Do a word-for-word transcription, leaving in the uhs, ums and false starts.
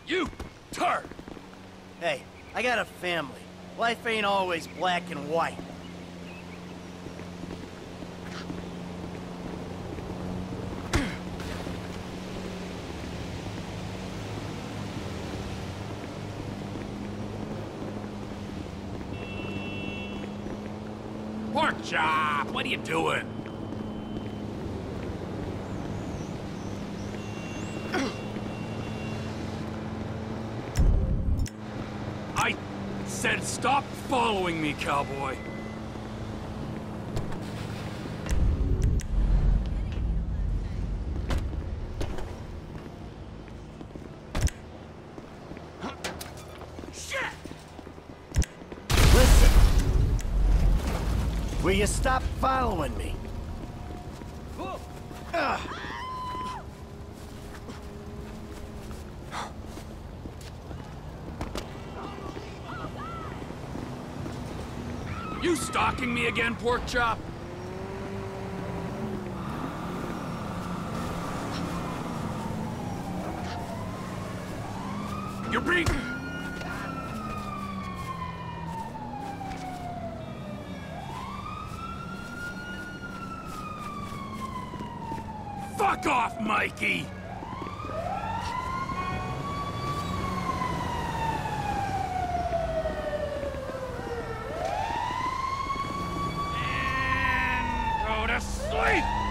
You turd! Hey, I got a family. Life ain't always black and white. Pork chop! What are you doing? I said stop following me, cowboy. Shit! Listen. Will you stop following me? Ugh. You stalking me again, pork chop? You're being... Fuck off, Mikey! And go to sleep!